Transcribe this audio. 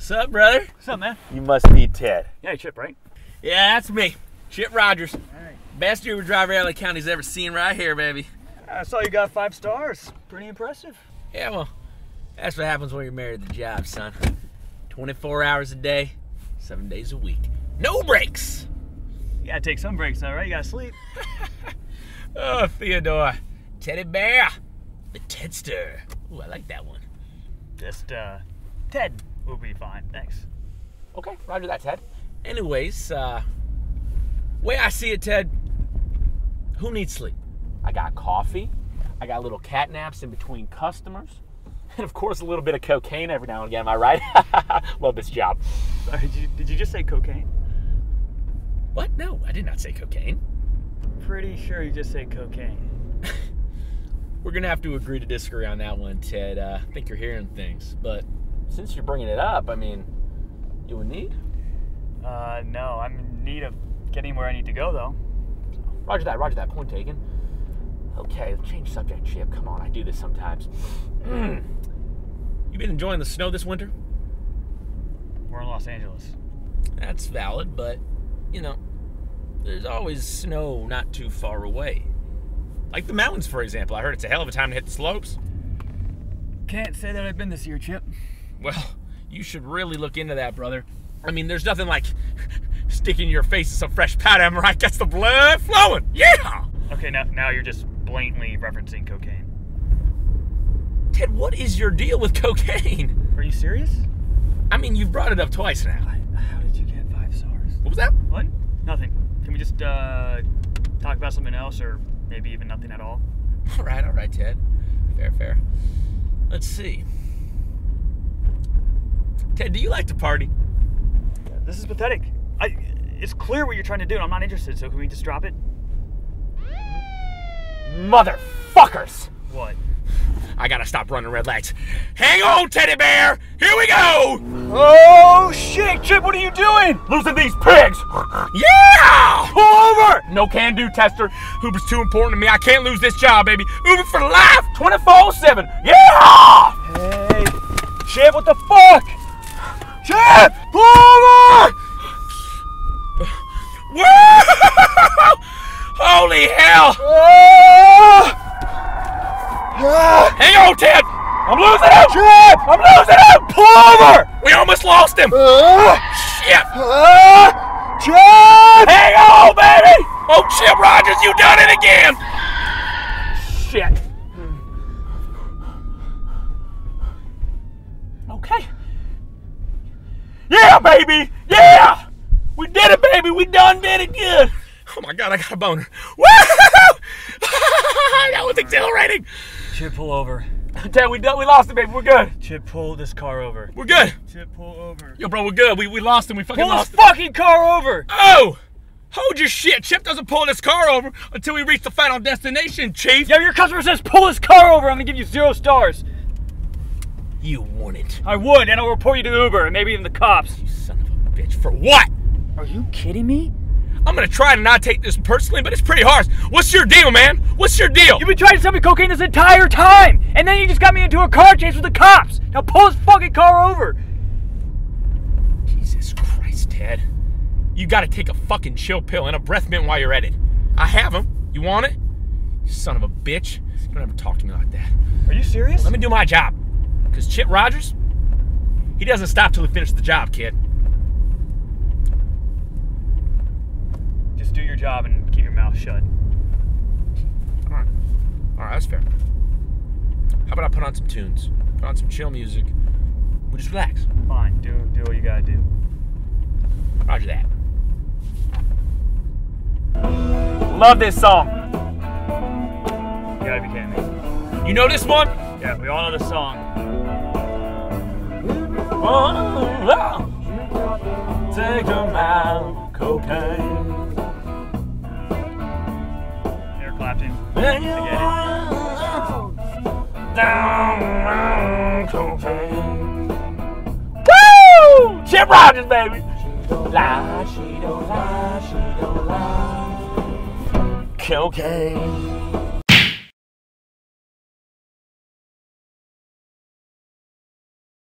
What's up, brother? What's up, man? You must be Ted. Yeah, Chip, right? Yeah, that's me. Chip Rogers. All right. Best Uber driver LA County's ever seen right here, baby. I saw you got 5 stars. Pretty impressive. Yeah, well, that's what happens when you're married to the job, son. 24 hours a day, 7 days a week. No breaks! You gotta take some breaks, though, right? You gotta sleep. Oh, Theodore. Teddy Bear. The Tedster. Ooh, I like that one. Just, Ted will be fine. Thanks. Okay, roger that, Ted. Anyways, way I see it, Ted, who needs sleep? I got coffee. I got little cat naps in between customers. And of course, a little bit of cocaine every now and again, am I right? Love this job. Sorry, did you just say cocaine? What? No, I did not say cocaine. Pretty sure you just said cocaine. We're gonna have to agree to disagree on that one, Ted. I think you're hearing things, but since you're bringing it up, I mean, you in need? No, I'm in need of getting where I need to go, though. Roger that, point taken. Okay, let's change subject, Chip. Come on, I do this sometimes. You been enjoying the snow this winter? We're in Los Angeles. That's valid, but, you know, there's always snow not too far away. Like the mountains, for example. I heard it's a hell of a time to hit the slopes. Can't say that I've been this year, Chip. Well, you should really look into that, brother. I mean, there's nothing like sticking your face in some fresh powder, am I right? Gets the blood flowing. Yeah! Okay, now you're just blatantly referencing cocaine. Ted, what is your deal with cocaine? Are you serious? I mean, you've brought it up twice now. How did you get 5 stars? What was that? What? Nothing. Can we just, talk about something else, or maybe even nothing at all? All right, Ted. Fair. Let's see. Ted, do you like to party? This is pathetic. It's clear what you're trying to do, and I'm not interested, so can we just drop it? Motherfuckers! What? I gotta stop running red lights. Hang on, Teddy Bear! Here we go! Oh, shit! Chip, what are you doing? Losing these pigs! Yeah! Pull over! No can do, Tester. Uber's too important to me. I can't lose this job, baby. Uber for life! 24/7! Yeah! Hey, Chip, what the fuck? Chip! Pull over! Whoa! Holy hell! Hang on, Ted! I'm losing him! Chip! I'm losing him! Pull over! We almost lost him! Shit! Chip! Hang on, baby! Oh, Chip Rogers, you done it again! Shit. Okay. Yeah, baby! Yeah! We did it, baby! We done did it good! Oh my God, I got a boner. Woo! That was exhilarating! Chip, pull over. Ted, we lost it, baby. We're good. Chip, pull this car over. We're good. Chip, pull over. Yo, bro, we're good. We lost him. We fucking Pull lost this him. fucking car over! Oh! Hold your shit. Chip doesn't pull this car over until we reach the final destination, Chief. Yeah, your customer says pull this car over. I'm gonna give you 0 stars. You wouldn't. I would, and I'll report you to Uber and maybe even the cops. You son of a bitch. For what? Are you kidding me? I'm gonna try to not take this personally, but it's pretty harsh. What's your deal, man? What's your deal? You've been trying to sell me cocaine this entire time, and then you just got me into a car chase with the cops. Now pull this fucking car over. Jesus Christ, Ted. You gotta take a fucking chill pill and a breath mint while you're at it. I have them. You want it? You son of a bitch. You don't ever talk to me like that. Are you serious? Let me do my job. Because Chip Rogers, he doesn't stop till he finishes the job, kid. Just do your job and keep your mouth shut. Alright, that's fair. How about I put on some tunes? Put on some chill music. We'll just relax. Fine, do what you gotta do. Roger that. Love this song. You gotta be kidding me. You know this one? Yeah, we all know this song. Take them out, cocaine. Eric Clapton. Down cocaine. Woo! Chip Rogers, baby. She don't lie, she don't lie, she don't lie. Cocaine.